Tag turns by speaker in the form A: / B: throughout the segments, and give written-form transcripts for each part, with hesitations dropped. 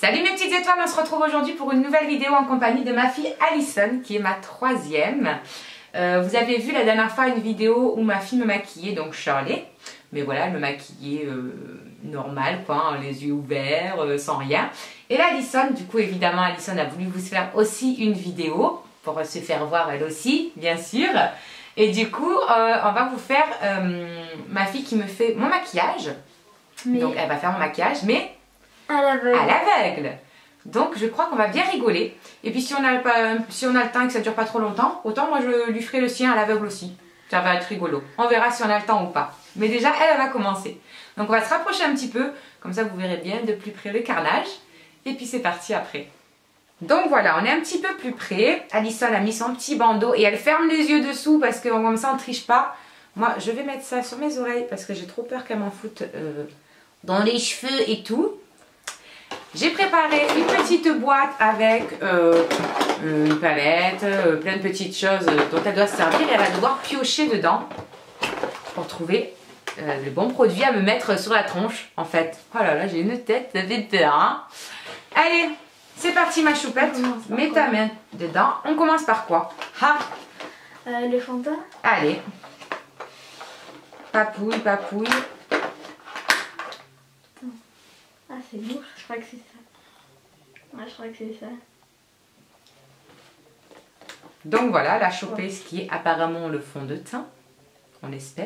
A: Salut mes petites étoiles, on se retrouve aujourd'hui pour une nouvelle vidéo en compagnie de ma fille Alison qui est ma troisième. Vous avez vu la dernière fois une vidéo où ma fille me maquillait, donc Shirley. Mais voilà, elle me maquillait normal quoi, hein, les yeux ouverts, sans rien. Et là Alison, du coup évidemment Alison a voulu vous faire aussi une vidéo pour se faire voir elle aussi, bien sûr. Et du coup, on va vous faire ma fille qui me fait mon maquillage. Mais... donc elle va faire mon maquillage, mais à l'aveugle. Donc je crois qu'on va bien rigoler. Et puis si on a le temps et que ça ne dure pas trop longtemps, autant moi je lui ferai le sien à l'aveugle aussi. Ça va être rigolo. On verra si on a le temps ou pas. Mais déjà elle va commencer. Donc on va se rapprocher un petit peu, comme ça vous verrez bien de plus près le carnage. Et puis c'est parti après. Donc voilà, on est un petit peu plus près. Alison a mis son petit bandeau et elle ferme les yeux dessous parce que comme ça on ne triche pas. Moi je vais mettre ça sur mes oreilles parce que j'ai trop peur qu'elle m'en foute dans les cheveux et tout. J'ai préparé une petite boîte avec une palette, plein de petites choses dont elle doit se servir et elle va devoir piocher dedans pour trouver le bon produit à me mettre sur la tronche en fait. Oh là là, j'ai une tête, ça fait peur hein. Allez, c'est parti ma choupette, mets ta main dedans. On commence par quoi?
B: Le fond de teint.
A: Allez, papouille, papouille.
B: Ah c'est lourd, je crois que c'est ça. Ouais, je crois que c'est ça.
A: Donc voilà, elle a chopé ce qui est apparemment le fond de teint. On espère.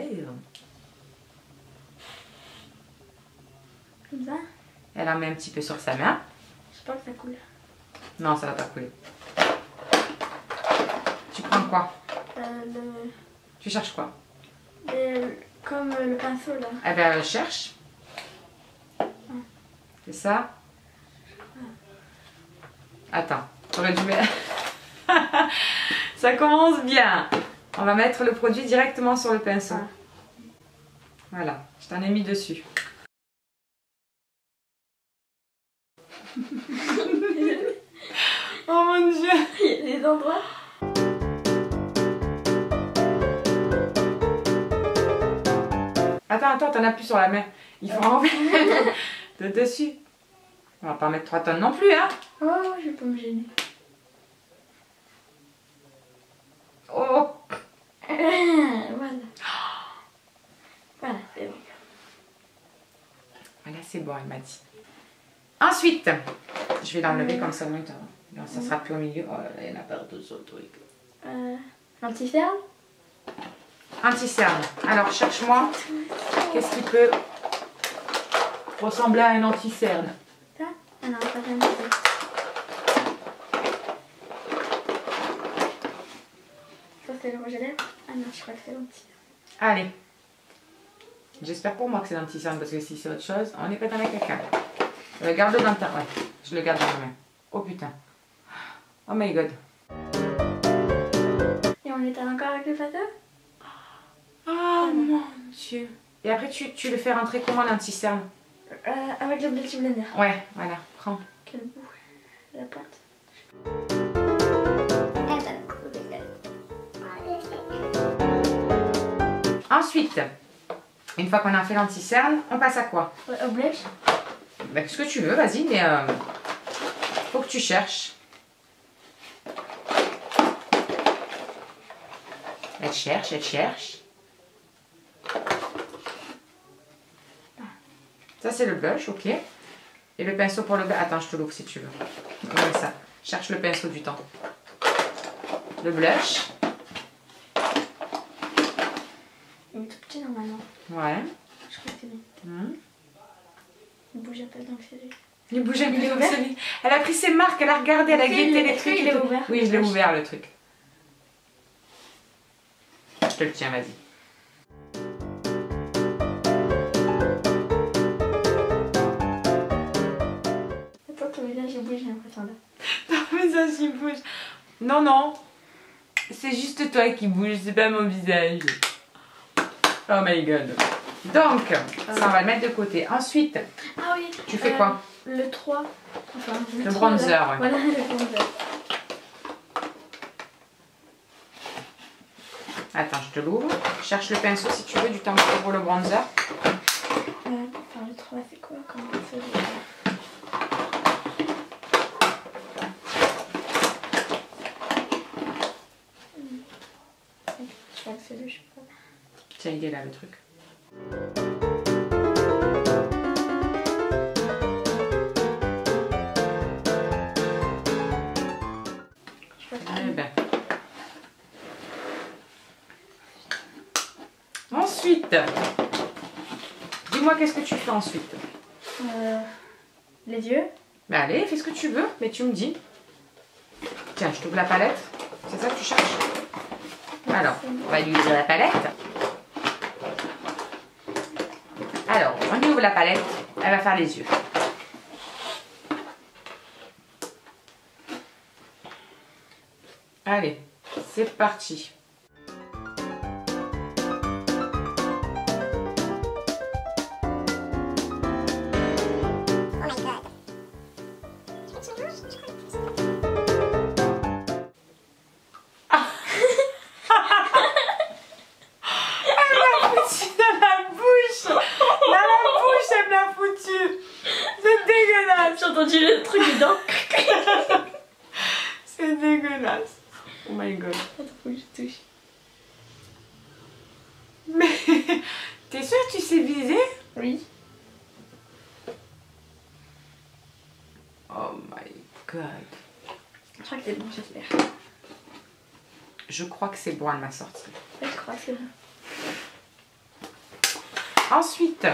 B: Comme ça.
A: Elle en met un petit peu sur sa main.
B: Je sais pas que ça coule.
A: Non, ça va pas couler. Tu prends quoi? Tu cherches quoi?
B: Comme le pinceau là.
A: Eh bien, cherche. C'est ça? Attends, j'aurais dû mettre... Ça commence bien. On va mettre le produit directement sur le pinceau. Voilà, je t'en ai mis dessus. Oh mon Dieu!
B: Il y a des endroits.
A: Attends, t'en as plus sur la main. Il faut en mettre de dessus. On va pas mettre 3 tonnes non plus, hein?
B: Oh, je vais pas me gêner.
A: Oh!
B: Voilà. Voilà, c'est bon.
A: Voilà, c'est bon, elle m'a dit. Ensuite, je vais l'enlever comme ça maintenant. Non, ça sera plus au milieu. Oh là là, il y en a partout sur le truc.
B: Anti-cerne.
A: Anti-cerne. Alors, cherche-moi. Qu'est-ce qui peut ressembler à un anti-cerne?
B: Ça? Ah non, pas vraiment. Ça c'est le rouge à lèvres. Ah non, je crois que c'est l'anti-cerne.
A: Allez. J'espère pour moi que c'est l'anti-cerne parce que si c'est autre chose, on n'est pas dans la caca. Garde-le dans ta... Ouais, je le garde dans ma main. Oh putain. Oh my god.
B: Et on étale encore avec le fader?
A: Oh mon Dieu. Et après, tu le fais rentrer comment l'anti-cerne?
B: Avec le Beauty Blender.
A: Ouais, voilà, prends.
B: Quel bout? La pointe.
A: Ensuite, une fois qu'on a fait l'anti-cerne, on passe à quoi?
B: Au blush.
A: Ben, ce que tu veux, vas-y, mais faut que tu cherches. Elle cherche, elle cherche. Ça, c'est le blush, ok. Et le pinceau pour le blush. Attends, je te l'ouvre si tu veux. Comme ça. Cherche le pinceau du temps. Le blush.
B: Il est tout petit normalement.
A: Ouais.
B: Je crois que c'est bien. Il bouge un peu donc c'est lui.
A: Il bouge un peu donc c'est lui. Elle a pris ses marques, elle a regardé, elle a guetté les trucs.
B: Il est ouvert.
A: Oui, je l'ai ouvert le truc. Je te le tiens, vas-y.
B: Attends, ton visage il bouge, j'ai l'impression là.
A: Ton visage il bouge. Non, non. C'est juste toi qui bouge, c'est pas mon visage. Oh my god. Donc, ça on va le mettre de côté. Ensuite,
B: ah oui,
A: tu fais quoi?
B: Le 3. Enfin,
A: le bronzer, ouais.
B: Voilà, le bronzer.
A: Attends, je te l'ouvre. Cherche le pinceau si tu veux, du temps pour le bronzer.
B: Enfin, le 3, c'est quoi? Comment on fait? crois que c'est lui, je sais pas.
A: Tiens, il est là le truc.
B: Je crois que
A: Eh ben. Ensuite, dis-moi qu'est-ce que tu fais ensuite.
B: les yeux.
A: Ben allez, fais ce que tu veux, mais tu me dis. Tiens, je t'ouvre la palette. C'est ça que tu cherches? Alors, on va lui ouvrir la palette. Alors, on lui ouvre la palette. Elle va faire les yeux. Allez, c'est parti.
B: J'ai entendu le truc dedans.
A: C'est dégueulasse. Oh my god.
B: Attends, faut que je touche.
A: Mais t'es sûre que tu sais viser?
B: Oui.
A: Oh my god.
B: Je crois que c'est bon, j'espère.
A: Je crois que c'est bon, elle m'a sorti.
B: Ouais, je crois que c'est bon.
A: Ensuite,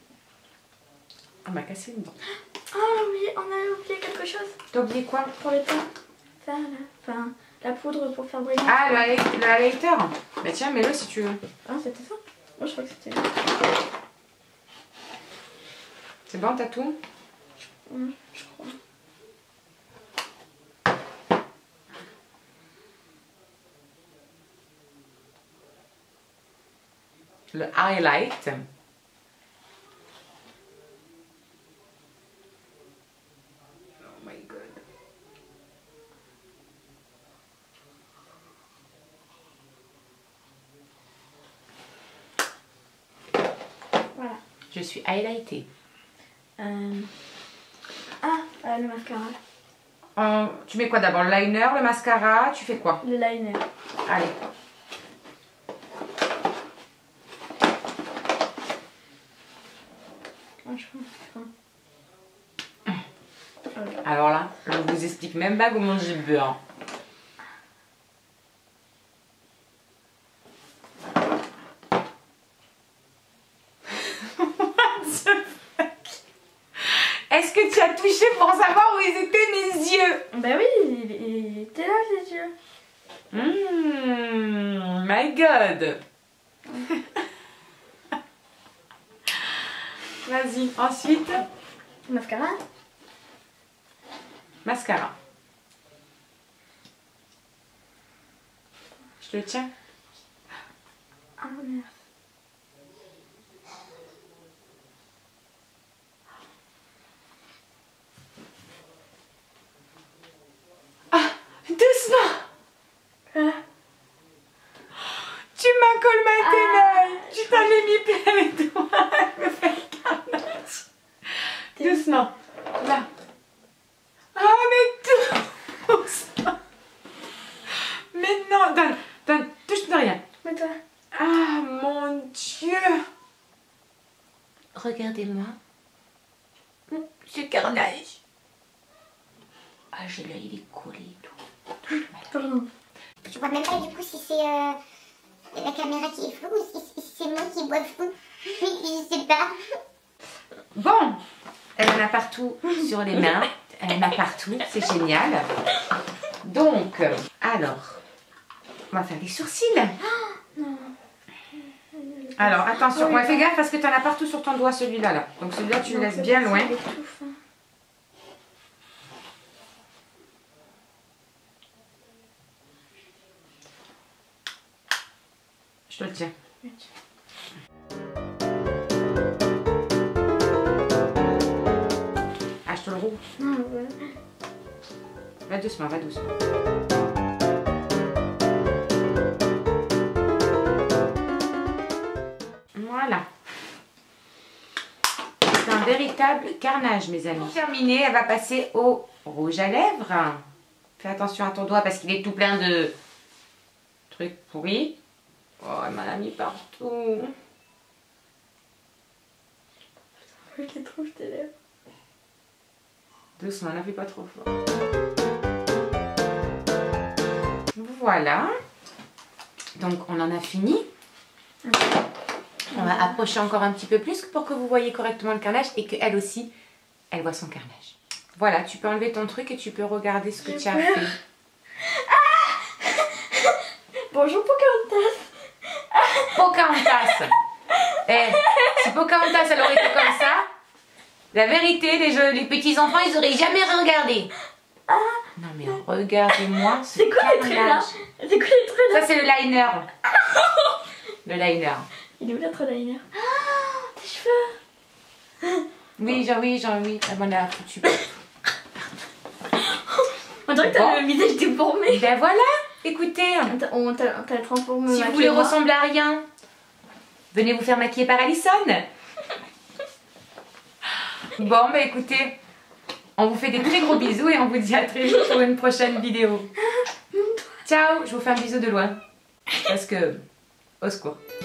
A: on m'a cassé une dent.
B: Ah, on a oublié quelque chose.
A: T'as oublié quoi?
B: Pour le teint. Ça, là. Enfin, la poudre pour faire briller.
A: Ah, le highlighter. Bah tiens, mets-le si tu veux.
B: Ah, c'était ça? Moi, je crois que c'était.
A: C'est bon, t'as tout?
B: Je crois.
A: Le highlight. Oh my god.
B: Voilà.
A: Je suis highlightée.
B: Le mascara.
A: Tu mets quoi d'abord? Le liner, le mascara, tu fais quoi?
B: Le liner.
A: Allez. Alors là, je vous explique même pas comment j'ai le beurre. Est-ce que tu as touché pour savoir où ils étaient mes yeux?
B: Bah oui, il était là les yeux.
A: My god. Vas-y, ensuite.
B: Mascara.
A: Mascara. Je te le tiens.
B: Ah merde.
A: Doucement. Tu m'as colmaté l'œil. Tu t'avais mis plein les doigts. Elle me fait carnage. Doucement. Là. Ah mais doucement. Mais non, donne, touche de rien.
B: Mais toi.
A: Ah mon Dieu. Regardez-moi. Ce carnage. Ah, j'ai l'œil, il est collé et tout.
B: Pardon.
C: Je vois même pas du coup si c'est la caméra qui est floue ou si c'est moi qui vois flou. Je sais pas.
A: Bon, elle en a partout sur les mains. Elle en a partout, c'est génial. Donc, alors, on va faire les sourcils.
B: Non.
A: Alors, attention, ouais, fais gaffe parce que tu en as partout sur ton doigt, celui-là. Là. Donc celui-là, tu le laisses bien loin. Je te le tiens. Ah, je te le roule.
B: Non, ouais.
A: Va doucement, va doucement. Voilà. C'est un véritable carnage, mes amis. Pour terminer, elle va passer au rouge à lèvres. Fais attention à ton doigt parce qu'il est tout plein de trucs pourris. Oh, elle m'en a mis partout.
B: Je les trouve tes lèvres.
A: Doucement, n'appuie pas trop fort. Voilà. Donc, on en a fini. On va approcher encore un petit peu plus pour que vous voyez correctement le carnage et qu'elle aussi, elle voit son carnage. Voilà, tu peux enlever ton truc et tu peux regarder ce que tu as fait.
B: Bonjour Pocahontas.
A: Pocahontas. Eh, si Pocahontas elle aurait été comme ça, la vérité, les petits enfants, ils auraient jamais regardé. Non mais regardez-moi ce
B: C'est quoi les traits là? C'est quoi les traits là?
A: Ça c'est le liner. Le liner.
B: Il est où l'autre liner? Ah, tes cheveux.
A: Oui, oui. Elle m'en a foutu.
B: On dirait que t'as le visage déformé.
A: Ben voilà, écoutez.
B: On t'a transformé.
A: Si vous voulez ressembler à rien, venez vous faire maquiller par Alison. Bon, bah écoutez, on vous fait des très gros bisous et on vous dit à très vite pour une prochaine vidéo. Ciao, je vous fais un bisou de loin. Parce que, au secours.